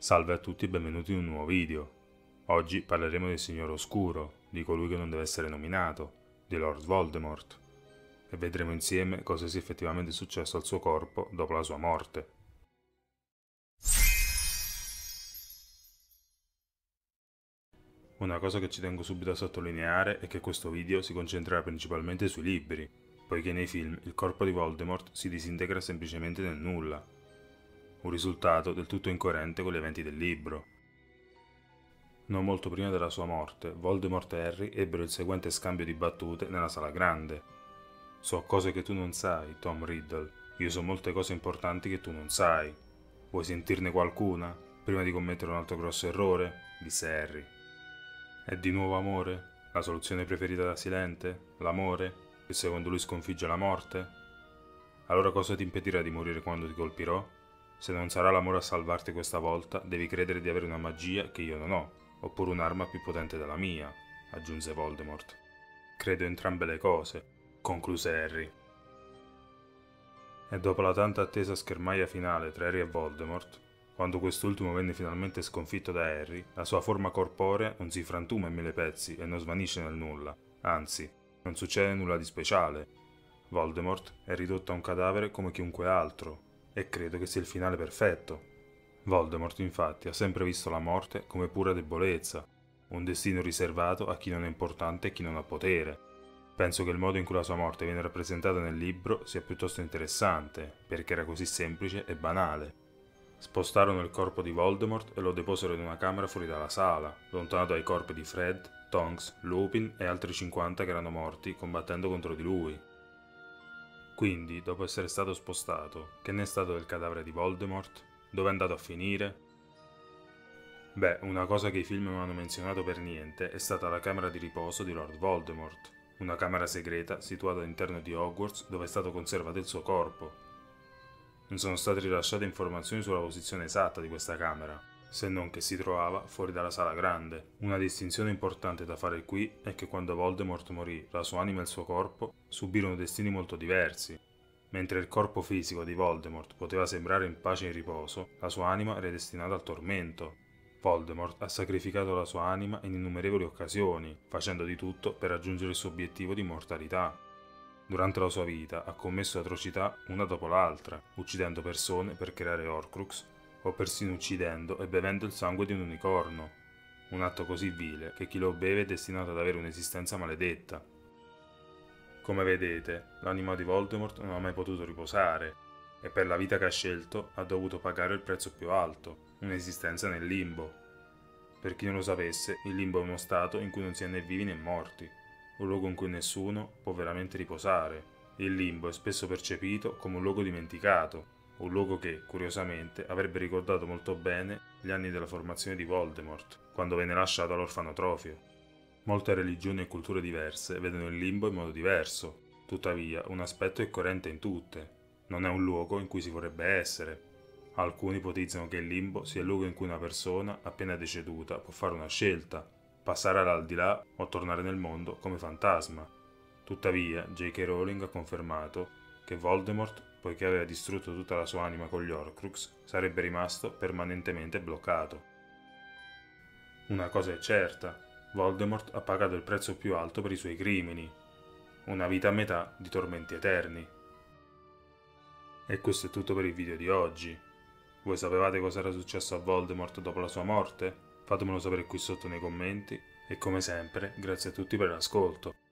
Salve a tutti e benvenuti in un nuovo video. Oggi parleremo del Signore Oscuro, di colui che non deve essere nominato, di Lord Voldemort, e vedremo insieme cosa sia effettivamente successo al suo corpo dopo la sua morte. Una cosa che ci tengo subito a sottolineare è che questo video si concentrerà principalmente sui libri, poiché nei film il corpo di Voldemort si disintegra semplicemente nel nulla, un risultato del tutto incoerente con gli eventi del libro. Non molto prima della sua morte, Voldemort e Harry ebbero il seguente scambio di battute nella sala grande. So cose che tu non sai, Tom Riddle. Io so molte cose importanti che tu non sai. Vuoi sentirne qualcuna? Prima di commettere un altro grosso errore? Disse Harry. È di nuovo amore? La soluzione preferita da Silente? L'amore? Che secondo lui sconfigge la morte? Allora cosa ti impedirà di morire quando ti colpirò? Se non sarà l'amore a salvarti questa volta, devi credere di avere una magia che io non ho, oppure un'arma più potente della mia, aggiunse Voldemort. Credo entrambe le cose, concluse Harry. E dopo la tanto attesa schermaglia finale tra Harry e Voldemort, quando quest'ultimo venne finalmente sconfitto da Harry, la sua forma corporea non si frantuma in mille pezzi e non svanisce nel nulla, anzi, non succede nulla di speciale. Voldemort è ridotto a un cadavere come chiunque altro, e credo che sia il finale perfetto. Voldemort infatti ha sempre visto la morte come pura debolezza, un destino riservato a chi non è importante e chi non ha potere. Penso che il modo in cui la sua morte viene rappresentata nel libro sia piuttosto interessante, perché era così semplice e banale. Spostarono il corpo di Voldemort e lo deposero in una camera fuori dalla sala, lontano dai corpi di Fred, Tonks, Lupin e altri 50 che erano morti combattendo contro di lui. Quindi, dopo essere stato spostato, che ne è stato del cadavere di Voldemort? Dove è andato a finire? Beh, una cosa che i film non hanno menzionato per niente è stata la camera di riposo di Lord Voldemort, una camera segreta situata all'interno di Hogwarts dove è stato conservato il suo corpo. Non sono state rilasciate informazioni sulla posizione esatta di questa camera, se non che si trovava fuori dalla sala grande. Una distinzione importante da fare qui è che quando Voldemort morì, la sua anima e il suo corpo subirono destini molto diversi. Mentre il corpo fisico di Voldemort poteva sembrare in pace e in riposo, la sua anima era destinata al tormento. Voldemort ha sacrificato la sua anima in innumerevoli occasioni, facendo di tutto per raggiungere il suo obiettivo di immortalità. Durante la sua vita ha commesso atrocità una dopo l'altra, uccidendo persone per creare Horcrux, o persino uccidendo e bevendo il sangue di un unicorno. Un atto così vile che chi lo beve è destinato ad avere un'esistenza maledetta. Come vedete, l'anima di Voldemort non ha mai potuto riposare, e per la vita che ha scelto ha dovuto pagare il prezzo più alto, un'esistenza nel limbo. Per chi non lo sapesse, il limbo è uno stato in cui non si è né vivi né morti, un luogo in cui nessuno può veramente riposare. Il limbo è spesso percepito come un luogo dimenticato, un luogo che, curiosamente, avrebbe ricordato molto bene gli anni della formazione di Voldemort, quando venne lasciato all'orfanotrofio. Molte religioni e culture diverse vedono il limbo in modo diverso, tuttavia un aspetto è coerente in tutte. Non è un luogo in cui si vorrebbe essere. Alcuni ipotizzano che il limbo sia il luogo in cui una persona, appena deceduta, può fare una scelta, passare all'aldilà o tornare nel mondo come fantasma. Tuttavia, J.K. Rowling ha confermato che Voldemort, poiché aveva distrutto tutta la sua anima con gli Horcrux, sarebbe rimasto permanentemente bloccato. Una cosa è certa, Voldemort ha pagato il prezzo più alto per i suoi crimini, una vita a metà di tormenti eterni. E questo è tutto per il video di oggi. Voi sapevate cosa era successo a Voldemort dopo la sua morte? Fatemelo sapere qui sotto nei commenti e come sempre, grazie a tutti per l'ascolto.